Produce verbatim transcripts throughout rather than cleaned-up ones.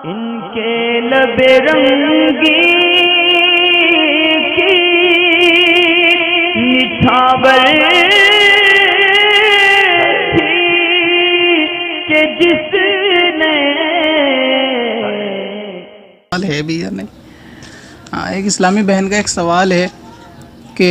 ان کے لب رنگی کی نچھاور تھی کہ جس نے ہے بھی یا نہیں. ہاں، ایک اسلامی بہن کا ایک سوال ہے کہ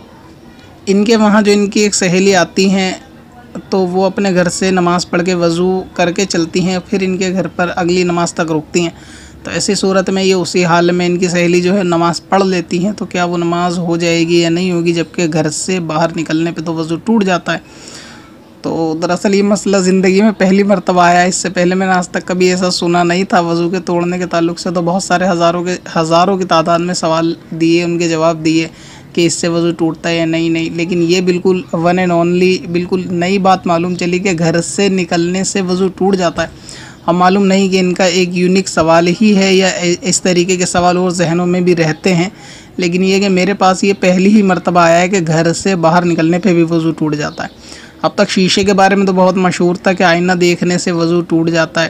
ان کے وہاں جو ان کی ایک سہیلی آتی ہیں تو وہ اپنے گھر سے نماز پڑھ کے وضو کر کے چلتی ہیں، پھر ان کے گھر پر اگلی نماز تک رکتی ہیں. تو ایسی صورت میں یہ اسی حال میں ان کی سہیلی جو ہے نماز پڑھ لیتی ہیں، تو کیا وہ نماز ہو جائے گی یا نہیں ہوگی، جبکہ گھر سے باہر نکلنے پہ تو وضو ٹوٹ جاتا ہے. تو دراصل یہ مسئلہ زندگی میں پہلی مرتبہ آیا ہے. اس سے پہلے میں نے آج تک کبھی ایسا سنا نہیں تھا. وضو کے توڑنے کے تعلق سے تو بہت سارے ہزاروں کے ہزاروں کی تعداد میں سوال دیے، ان کے جواب دیے کہ اس سے وضو ٹوٹتا ہے یا نہیں نہیں لیکن یہ بالکل ون اینڈ اونلی بالکل نئی بات معلوم چلی کہ گھر سے نکلنے سے وضو ٹوٹ جاتا ہے. اب معلوم نہیں کہ ان کا ایک یونیک سوال ہی ہے یا اس طریقے کے سوال اور ذہنوں میں بھی رہتے ہیں، لیکن یہ کہ میرے پاس یہ پہلی ہی مرتبہ آیا ہے کہ گھر سے باہر نکلنے پہ بھی وضو ٹوٹ جاتا ہے. اب تک شیشے کے بارے میں تو بہت مشہور تھا کہ آئینہ دیکھنے سے وضو ٹوٹ جاتا ہے،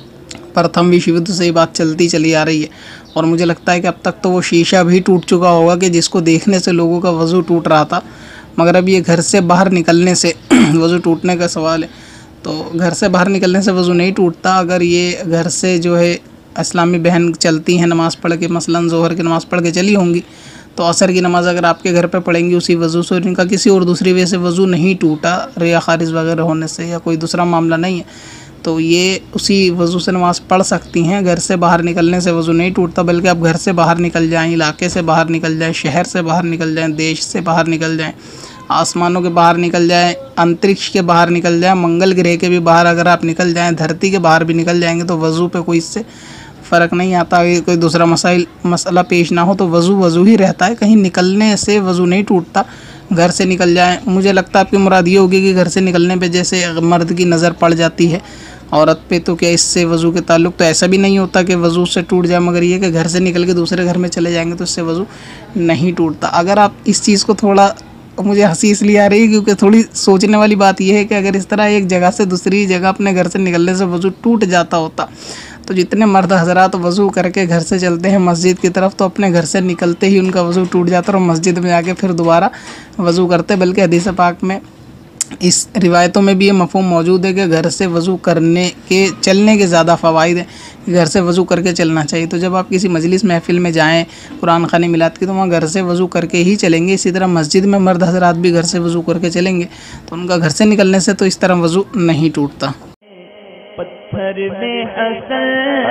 پرتھم وشودھ سے یہ بات چلتی چلی آ رہی ہے، اور مجھے لگتا ہے کہ اب تک تو وہ شیشہ بھی ٹوٹ چکا ہوگا کہ جس کو دیکھنے سے لوگوں کا وضو ٹوٹ رہا تھا. مگر اب یہ گھر سے باہر نکلنے سے وضو ٹوٹنے کا سوال ہے. تو گھر سے باہر نکلنے سے وضو نہیں ٹوٹتا. اگر یہ گھر سے جو ہے اسلامی بہن چلتی ہیں نماز پڑھ کے، مثلاً ظہر کی نماز پڑھ کے چلی ہوں گی، تو عصر کی نماز اگر آپ کے گھر پہ پڑھیں گی اسی وضو سے، ان کا کسی اور دوسری وجہ سے وضو نہیں ٹوٹا، ریا خارج وغیرہ ہونے سے یا کوئی دوسرا معاملہ نہیں ہے، تو یہ اسی وضو سے نماز پڑھ سکتی ہیں. گھر سے باہر نکلنے سے وضو نہیں ٹوٹتا، بلکہ آپ گھر سے باہر نکل جائیں، علاقے سے باہر نکل جائیں، شہر سے باہر نکل جائیں، دیش سے باہر نکل جائیں، آسمانوں کے باہر نکل جائیں، انترکش کے باہر نکل جائیں، منگل گرہ کے بھی باہر اگر آپ نکل جائیں، دھرتی کے باہر بھی نکل جائیں گے تو وضو پہ کوئی اس سے فرق نہیں آتا. کوئی دوسرا مسائل مسئلہ پیش نہ ہو تو وضو وضو ہی رہتا ہے. کہیں نکلنے سے وضو نہیں ٹوٹتا. گھر سے نکل جائیں، مجھے لگتا ہے آپ کی مراد یہ ہوگی کہ گھر سے نکلنے پہ جیسے مرد کی نظر پڑ جاتی ہے عورت پہ، تو کیا اس سے وضو کے تعلق تو ایسا بھی نہیں ہوتا کہ وضو سے ٹوٹ جائے، مگر یہ کہ گھر سے نکل کے دوسرے گھر میں چلے جائیں گے تو اس سے وضو نہیں ٹوٹتا. اگر آپ اس چیز کو تھوڑا، مجھے ہنسی اس لیے آ رہی ہے کیونکہ تھوڑی سوچنے والی بات یہ ہے کہ اگر اس طرح ایک جگہ سے دوسری جگہ اپنے گھر سے نکلنے سے وضو ٹوٹ جاتا ہوتا تو جتنے مرد حضرات وضو کر کے گھر سے چلتے ہیں مسجد کی طرف، تو اپنے گھر سے نکلتے ہی ان کا وضو ٹوٹ جاتا اور مسجد میں جا کے پھر دوبارہ وضو کرتے. بلکہ حدیث پاک میں اس روایتوں میں بھی یہ مفہوم موجود ہے کہ گھر سے وضو کرنے کے چلنے کے زیادہ فوائد ہیں، گھر سے وضو کر کے چلنا چاہیے. تو جب آپ کسی مجلس محفل میں جائیں قرآن خوانی میلاد کی، تو وہاں گھر سے وضو کر کے ہی چلیں گے. اسی طرح مسجد میں مرد حضرات بھی گھر سے وضو کر کے چلیں گے تو ان کا گھر سے نکلنے سے تو اس طرح وضو نہیں ٹوٹتا. پتھر میں حسن